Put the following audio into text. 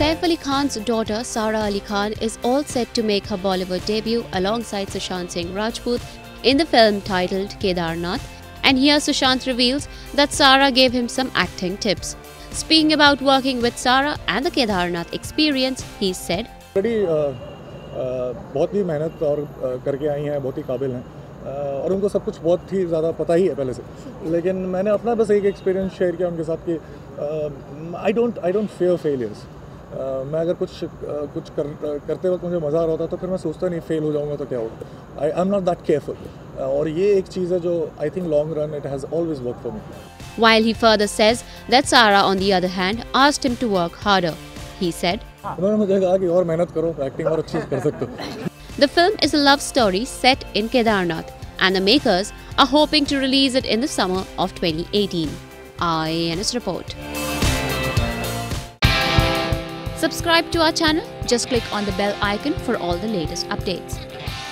Saif Ali Khan's daughter Sara Ali Khan is all set to make her Bollywood debut alongside Sushant Singh Rajput in the film titled Kedarnath. And here Sushant reveals that Sara gave him some acting tips. Speaking about working with Sara and the Kedarnath experience, he said, बहुत ही मेहनत और करके आई हैं, बहुत ही काबिल हैं और उनको सब कुछ बहुत ही ज़्यादा पता ही है पहले से. लेकिन मैंने अपना बस एक एक्सपीरियंस शेयर किया उनके साथ कि आई डोंट फेयर फेलियर्स. मैं अगर कुछ करते वक्त मुझे मज़ा आ रहा होता तो फिर मैं सोचता नहीं फेल हो जाऊँगा तो क्या होगा. I am not that careful. और ये एक चीज़ है जो I think long run it has always work for me. While he further says that Sara, on the other hand, asked him to work harder. He said, उन्होंने मुझे कहा कि और मेहनत करो, एक्टिंग और अच्छी कर सकते हो. The film is a love story set in Kedarnath, and the makers are hoping to release it in the summer of 2018. IANS report. Subscribe to our channel. Just click on the bell icon for all the latest updates.